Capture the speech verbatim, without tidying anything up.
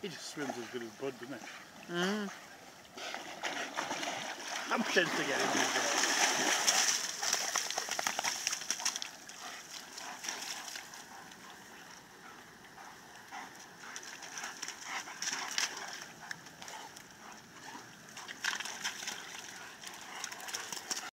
He just swims as good as Bud, doesn't he? Mm. I'm pretending to get him in there.